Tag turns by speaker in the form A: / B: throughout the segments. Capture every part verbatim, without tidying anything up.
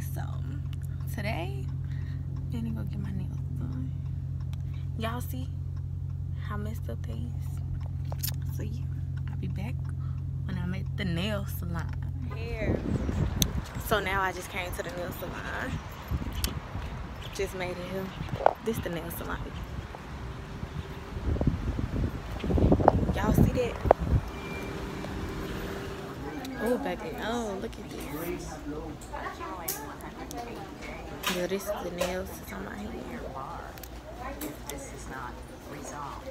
A: So today I'm gonna go get my nails done. Y'all see how messed up they is? So yeah, I'll be back when I'm at the nail salon. Here. So now I just came to the nail salon. Just made it here. This the nail salon. Y'all see that? Oh baby, oh look at this. Yeah, this is the nails that's on my hair.
B: If this is not resolved.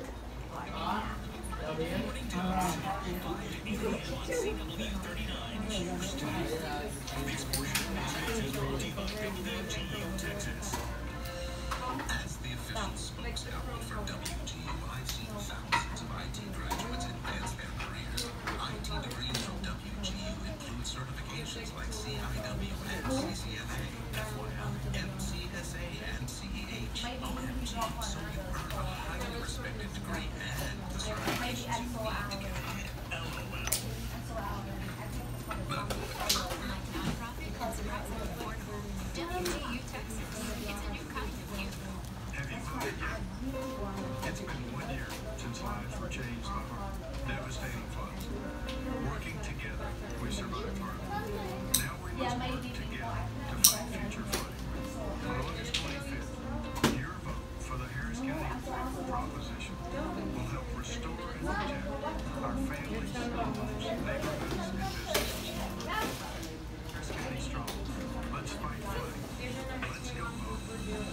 C: As the official spokesperson for W G U, I've seen thousands of I T graduates advance their careers. I T degrees from W G U include certifications like C I W and C C N A, F Y I, M C S A, and C E H. O M G, so you earn a highly respected degree and the certifications you need to get ahead. It's been one year since lives were changed by devastating floods. Working together, we survived Harvey. Now we must work together to fight future flooding. On August twenty-fifth, your vote for the Harris County proposition will help restore and protect our families, homes, neighborhoods, and businesses. Harris County strong. Let's fight flooding. Let's go vote.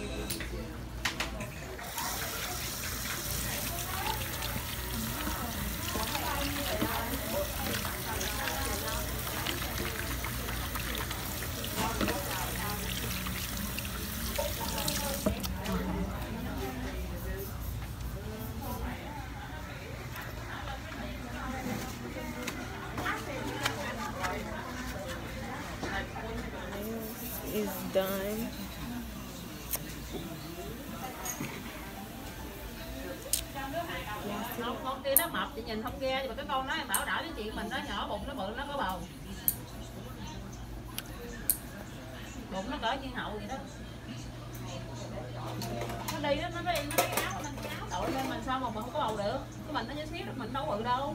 A: Is done.
D: Không, con kia nó mập chị nhìn không ghê, nhưng mà cái con nó bảo đảo với chị mình nó nhỏ bụng nó bự nó có bầu. Bụng nó cỡ viên hậu vậy đó. Nó đi đó, nó đi nó lấy áo mình cái áo đội lên mình sao mà mình không có bầu được. Cái mình nó nhỏ xíu mình đâu bự đâu.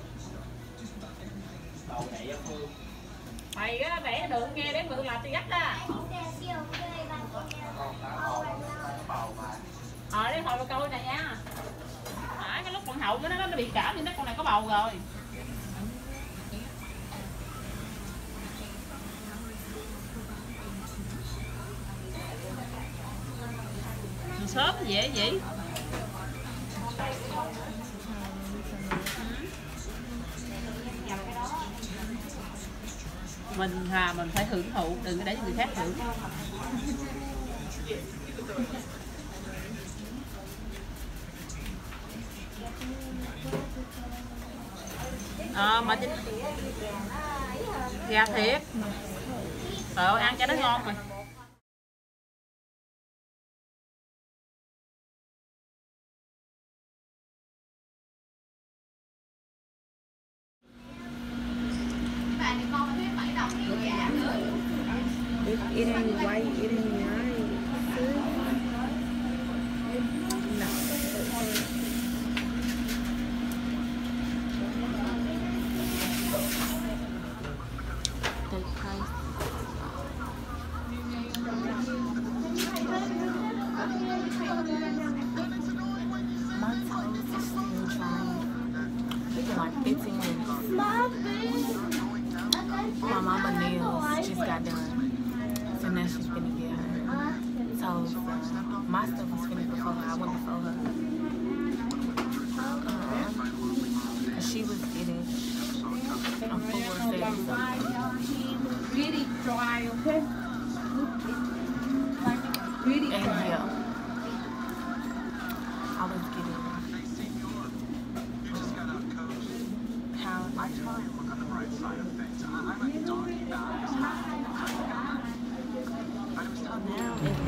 D: Mày á vẽ đường nghe đến bự là tôi dắt đó. Ờ đấy thôi coi này nha. À, cái lúc con hậu nó nó bị cảm thì nó con này có bầu rồi. Sớm dễ vậy. Mình thà mình phải hưởng thụ, đừng có để cho người khác hưởng. Ờ mà chính gà thiệt. Trời ơi ăn cho nó ngon rồi.
A: It, it ain't white, it ain't nice. No. The price. My toes are still drying. It's like fifteen minutes. My mama nails just got done. So now she's finna get her toes done. My stuff was finished before her. I went before her. Um, Cause she was getting a full set.
E: Really dry, okay? Really
A: And
E: dry.
A: yeah, I was getting how much now it's